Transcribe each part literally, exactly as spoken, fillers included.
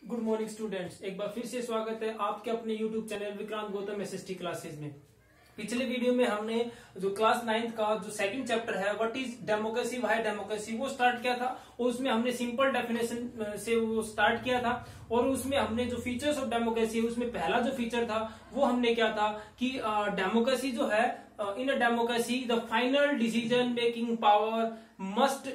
Good morning students, एक बार फिर से स्वागत है आपके अपने YouTube channel Vikrant Gautam SST classes में। पिछले वीडियो में हमने जो क्लास नाइन्थ का जो सेकंड चैप्टर है what is democracy why democracy वो स्टार्ट किया था और उसमें हमने सिंपल डेफिनेशन से वो स्टार्ट किया था और उसमें हमने जो फीचर्स ऑफ डेमोक्रेसी है उसमें पहला जो फीचर था वो हमने क्या था कि डेमोक्रेसी जो है in a democracy the final decision making power must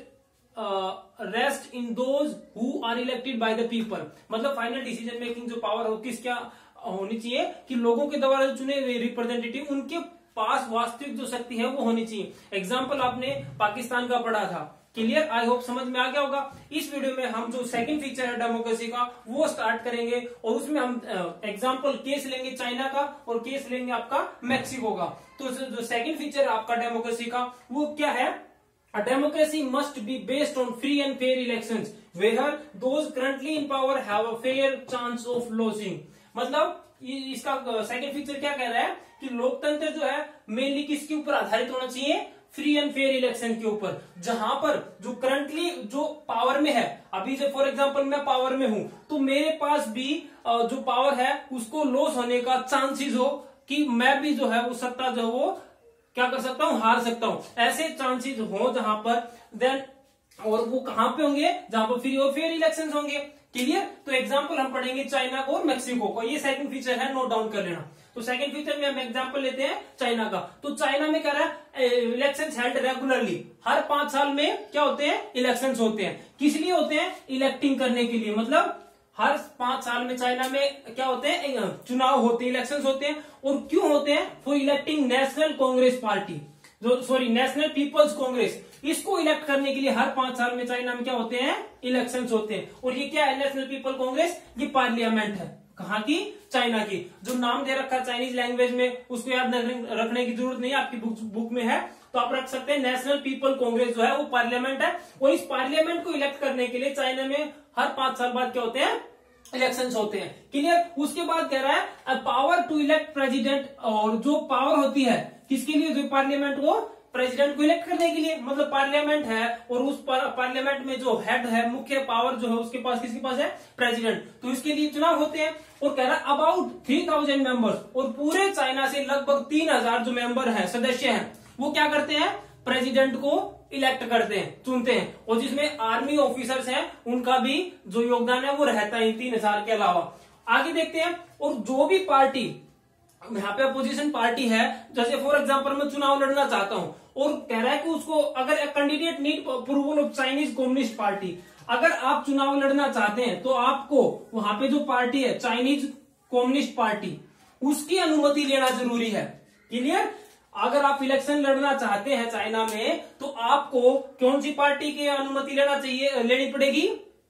rest in those who are elected by the people. मतलब फाइनल डिसीजन मेकिंग जो पावर हो किस क्या होनी चाहिए कि लोगों के द्वारा चुने हुए रिप्रेजेंटेटिव उनके पास वास्तविक जो शक्ति है वो होनी चाहिए। एग्जाम्पल आपने पाकिस्तान का पढ़ा था, क्लियर? आई होप समझ में आ गया होगा। इस वीडियो में हम जो सेकंड फीचर है डेमोक्रेसी का वो स्टार्ट करेंगे और उसमें हम एग्जाम्पल केस लेंगे चाइना का और केस लेंगे आपका मैक्सिको का। तो जो सेकंड फीचर है आपका डेमोक्रेसी का वो क्या है? A democracy must be based on free and fair elections, where those currently in power have a fair chance of losing. मतलब इसका सेकंड फीचर क्या कह रहा है कि लोकतंत्र जो है मेनली किसके ऊपर आधारित होना चाहिए? फ्री एंड फेयर इलेक्शन के ऊपर, जहां पर जो करंटली जो पावर में है, अभी जो फॉर एग्जांपल मैं पावर में हूं तो मेरे पास भी जो पावर है उसको लॉस होने का चांसेस हो कि मैं भी जो है वो सत्ता जो वो क्या कर सकता हूं, हार सकता हूं। ऐसे चांसेस हो जहां पर देन और वो कहां पे होंगे? जहां पर फ्री और फेयर इलेक्शंस होंगे। क्लियर? तो एग्जांपल हम पढ़ेंगे चाइना को और मैक्सिको को। ये सेकंड फीचर है, नोट डाउन कर लेना। तो सेकंड फीचर में हम एग्जांपल लेते हैं चाइना का। तो चाइना में क्या रहा है? इलेक्शंस हेल्ड रेगुलरली, हर पांच साल में क्या होते हैं? इलेक्शंस होते हैं। किस लिए होते हैं? इलेक्टिंग करने के लिए। मतलब हर पांच साल में चाइना में क्या होते हैं? चुनाव होते हैं, इलेक्शंस होते हैं। और क्यों होते हैं? For electing National Congress Party, जो सॉरी नेशनल पीपल्स कांग्रेस, इसको इलेक्ट करने के लिए हर पांच साल में चाइना में क्या होते हैं? इलेक्शंस होते हैं। और ये क्या है? नेशनल पीपल कांग्रेस, ये पार्लियामेंट है। कहाँ की? चाइना की। जो नाम दे रखा है चाइनीज लैंग्वेज में उसको याद रखने की जरूरत नहीं है, आपकी बुक, बुक में है तो आप रख सकते हैं। नेशनल पीपल कांग्रेस जो है वो पार्लियामेंट है और इस पार्लियामेंट को इलेक्ट करने के लिए चाइना में हर पांच साल बाद क्या होते हैं? इलेक्शंस होते हैं। क्लियर? उसके बाद कह रहा है पावर टू इलेक्ट प्रेसिडेंट, और जो पावर होती है किसके लिए? जो पार्लियामेंट वो प्रेसिडेंट को इलेक्ट करने के लिए। मतलब पार्लियामेंट है और उस पार्लियामेंट में जो हेड है, मुख्य पावर जो है उसके पास किसके पास है? प्रेसिडेंट। तो इसके लिए चुनाव होते हैं। और कह रहा है अबाउट थ्री थाउजेंड मेंबर्स, और पूरे चाइना से लगभग तीन हजार जो मेंबर है, सदस्य हैं, वो क्या करते हैं? प्रेसिडेंट को इलेक्ट करते हैं, चुनते हैं। और जिसमें आर्मी ऑफिसर्स हैं उनका भी जो योगदान है वो रहता है तीन हजार के अलावा। आगे देखते हैं। और जो भी पार्टी यहाँ पे अपोजिशन पार्टी है, जैसे फॉर एग्जांपल मैं चुनाव लड़ना चाहता हूं और कह रहा है कि उसको अगर candidate need approval of Chinese Communist Party, अगर आप चुनाव लड़ना चाहते हैं तो आपको वहां पे जो पार्टी है चाइनीज कम्युनिस्ट पार्टी, उसकी अनुमति लेना जरूरी है। क्लियर? अगर आप इलेक्शन लड़ना चाहते हैं चाइना में तो आपको कौन सी पार्टी की अनुमति लेना चाहिए, लेनी पड़ेगी?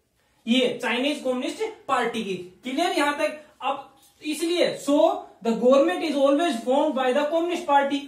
ये चाइनीज कम्युनिस्ट पार्टी की। क्लियर यहां तक? अब इसलिए so the government is always formed by the Communist Party.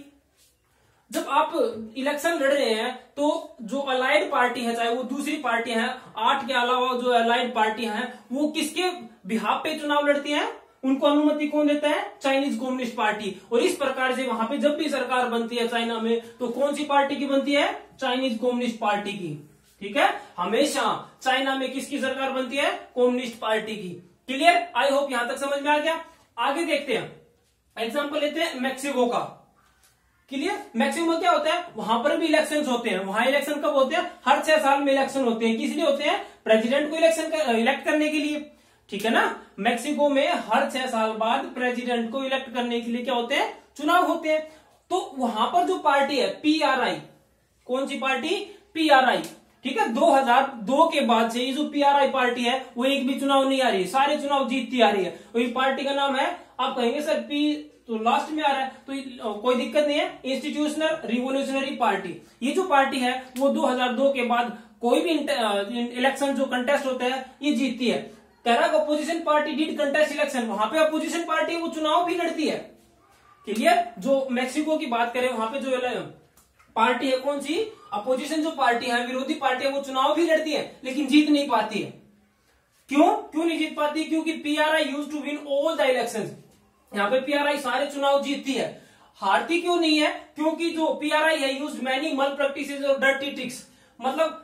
जब आप इलेक्शन लड़ रहे हैं तो जो अलाइड पार्टी है, चाहे वो दूसरी पार्टी है, आठ के अलावा जो अलाइड पार्टी है वो किसके बिहाफ पे चुनाव लड़ती हैं? उनको अनुमति कौन देता है? Chinese Communist Party. और इस प्रकार से वहां पे जब भी सरकार बनती है चाइना में तो कौन सी पार्टी की बनती है? चाइनीज कम्युनिस्ट पार्टी की। ठीक है? हमेशा चाइना में किसकी सरकार बनती है? कम्युनिस्ट पार्टी की। क्लियर? आई होप यहां तक समझ में आ गया। आगे देखते हैं, एग्जाम्पल लेते हैं मैक्सिको का। क्लियर? मैक्सिको में क्या होता है? वहां पर भी इलेक्शंस होते हैं। वहां इलेक्शन कब होते हैं? हर छह साल में इलेक्शन होते हैं। किस लिए होते हैं? प्रेसिडेंट को इलेक्शन कर, इलेक्ट करने के लिए। ठीक है ना? मैक्सिको में हर छह साल बाद प्रेसिडेंट को इलेक्ट करने के लिए क्या होते हैं? चुनाव होते हैं। तो वहां पर जो पार्टी है पीआरआई, कौन सी पार्टी? पीआरआई। ठीक है? दो हज़ार दो के बाद से ये जो पीआरआई पार्टी है वो एक भी चुनाव नहीं आ रही है, सारे चुनाव जीतती आ रही है। और ये पार्टी का नाम है, आप कहेंगे सर पी तो लास्ट में आ रहा है, तो कोई दिक्कत नहीं है, इंस्टीट्यूशनल रिवोल्यूशनरी पार्टी। ये जो पार्टी है वो दो हज़ार दो के बाद कोई भी इलेक्शन जो कंटेस्ट होता है ये जीतती है। कह रहा opposition party did contest election, वहां पे अपोजिशन पार्टी वो चुनाव भी लड़ती है। क्लियर? जो मैक्सिको की बात करें वहां पे जो पार्टी है कौन सी? अपोजिशन जो पार्टी है, विरोधी पार्टी है, वो चुनाव भी लड़ती है लेकिन जीत नहीं पाती है। क्यों क्यों नहीं जीत पाती? क्योंकि PRI used to win all the elections. यहाँ पे पीआरआई सारे चुनाव जीतती है। हारती क्यों नहीं है? क्योंकि जो पीआरआई है यूज मैनी मल प्रैक्टिसेस और डर्टी ट्रिक्स। मतलब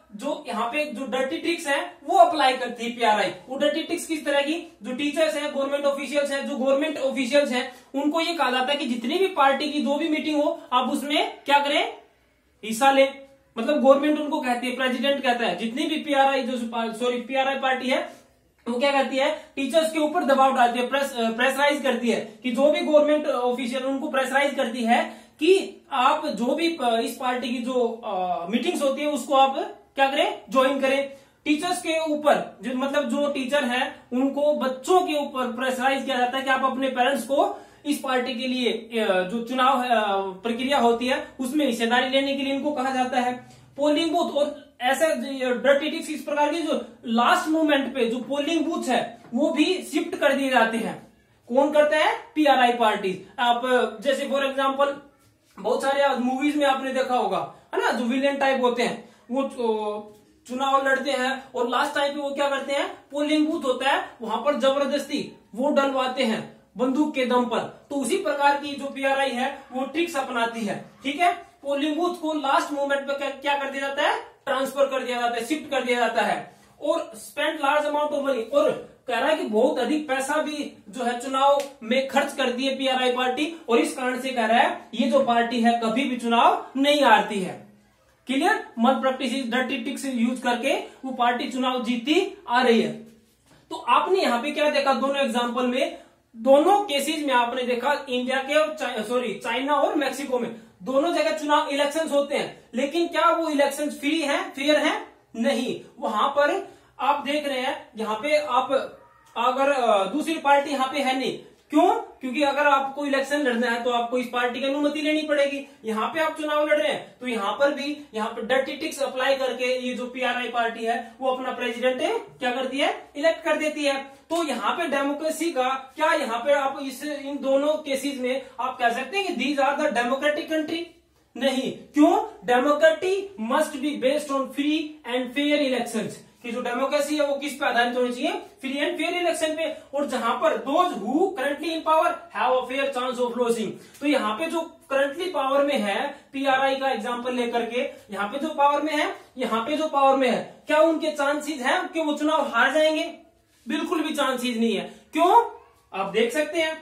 जो यहाँ पे जो डर्टी ट्रिक्स है वो अप्लाई करती है पीआरआई। वो डर्टी ट्रिक्स किस तरह की, जो टीचर्स हैं, गवर्नमेंट ऑफिशियल्स हैं, जो गवर्नमेंट ऑफिशियल्स हैं, उनको ये कहा जाता है कि जितनी भी पार्टी की जो भी मीटिंग हो आप उसमें क्या करें, हिस्सा लें। मतलब गवर्नमेंट उनको कहती है, प्रेसिडेंट कहता है, जितनी भी पीआरआई जो सॉरी पीआरआई पार्टी है वो क्या करती है, टीचर्स के ऊपर दबाव डालती है, प्रेस प्रेसराइज करती है कि जो भी गवर्नमेंट ऑफिशियल उनको प्रेसराइज करती है कि आप जो भी इस पार्टी की जो मीटिंग्स होती है उसको आप क्या करें, ज्वाइन करें। टीचर्स के ऊपर जो मतलब जो टीचर है उनको बच्चों के ऊपर प्रेसराइज किया जाता है कि आप अपने पेरेंट्स को इस पार्टी के लिए जो चुनाव प्रक्रिया होती है उसमें हिस्सेदारी लेने के लिए इनको कहा जाता है। पोलिंग बूथ और ऐसे डर्टी ट्रिक्स इस प्रकार की जो लास्ट मोमेंट पे जो पोलिंग बूथ है वो भी शिफ्ट कर दिए जाते हैं। कौन करता है, पीआरआई पार्टी। आप जैसे फॉर एग्जांपल बहुत सारे मूवीज में आपने देखा होगा है ना, जो विलेन टाइप होते हैं वो चुनाव लड़ते हैं और लास्ट टाइम पे वो क्या करते हैं, पोलिंग बूथ होता है वहां पर जबरदस्ती वोट डलवाते हैं बंदूक के दम पर। तो उसी प्रकार की जो पीआरआई है वो ट्रिक्स अपनाती है। ठीक है, पोलिंग बूथ को लास्ट मोमेंट पे क्या, क्या कर दिया जाता है, ट्रांसफर कर दिया जाता है, शिफ्ट कर दिया जाता है और spend large amount of money. और कह रहा है कि बहुत अधिक पैसा भी जो है चुनाव में खर्च करती है पीआरआई पार्टी और इस कारण से कह रहा है ये जो पार्टी है कभी भी चुनाव नहीं हारती है। क्लियर, मत प्रैक्टिस डर्टी ट्रिक्स यूज करके वो पार्टी चुनाव जीतती आ रही है। तो आपने यहाँ पे क्या देखा, दोनों एग्जाम्पल में, दोनों केसेस में आपने देखा इंडिया के और सॉरी चाइना और मैक्सिको में दोनों जगह चुनाव इलेक्शंस होते हैं, लेकिन क्या वो इलेक्शंस फ्री हैं, फेयर हैं? नहीं। वहां पर आप देख रहे हैं यहाँ पे आप अगर दूसरी पार्टी यहाँ पे है नहीं, क्यों? क्योंकि अगर आपको इलेक्शन लड़ना है तो आपको इस पार्टी की अनुमति लेनी पड़ेगी। यहाँ पे आप चुनाव लड़ रहे हैं तो यहाँ पर भी यहाँ पर डर्टी ट्रिक्स अप्लाई करके ये जो पीआरआई पार्टी है वो अपना प्रेसिडेंट क्या करती है, इलेक्ट कर देती है। तो यहाँ पे डेमोक्रेसी का क्या, यहाँ पे आप इस इन दोनों केसेस में आप कह सकते हैं कि these are the democratic country? नहीं। क्यों? Democracy must be based on free and fair elections. कि जो डेमोक्रेसी है वो किस पे आधारित होनी चाहिए, फ्री एंड फेयर इलेक्शन पे। और जहां पर those who currently in power have a fair chance of losing. तो यहाँ पे जो करंटली पावर में है, पीआरआई का एग्जांपल लेकर के, यहाँ पे जो पावर में है, यहाँ पे जो पावर में है, क्या उनके चांसेस हैं कि वो चुनाव हार जाएंगे? बिल्कुल भी चांसेस नहीं है। क्यों? आप देख सकते हैं।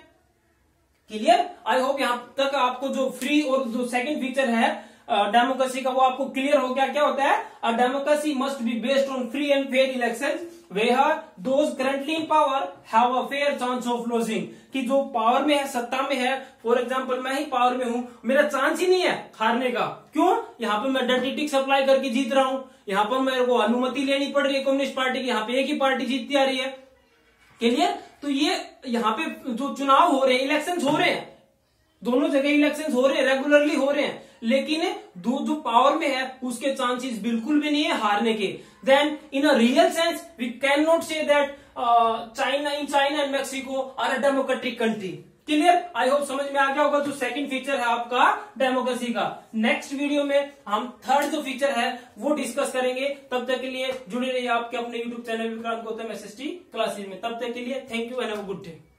क्लियर? आई होप यहां तक आपको जो फ्री और जो सेकंड फीचर है डेमोक्रेसी का वो आपको क्लियर हो गया। क्या होता है, a democracy must be based on free and fair elections where those currently in power have a fair chance of losing. कि जो पावर में है, सत्ता में है, फॉर एग्जांपल मैं ही पावर में हूं, मेरा चांस ही नहीं है हारने का। क्यों? यहाँ पे मैं डर्टी ट्रिक्स अप्लाई करके जीत रहा हूं, यहाँ पर मेरे को अनुमति लेनी पड़ रही है कम्युनिस्ट पार्टी की, यहाँ पे एक ही पार्टी जीतती आ रही है। क्लियर? तो ये यहाँ पे जो चुनाव हो रहे हैं, इलेक्शंस हो रहे हैं, दोनों जगह इलेक्शंस हो रहे हैं, रेगुलरली हो रहे हैं, लेकिन जो जो पावर में है उसके चांसेस बिल्कुल भी नहीं है हारने के। Then in a real sense we can not say that China in China and Mexico are a democratic country. Clear? I hope समझ में आ गया होगा जो सेकंड फीचर है आपका डेमोक्रेसी का। नेक्स्ट वीडियो में हम थर्ड जो फीचर है वो डिस्कस करेंगे। तब तक के लिए जुड़े रहिए आपके अपने YouTube channel Vikrant Gautam SST classes में। तब तक के लिए thank you and have a good day.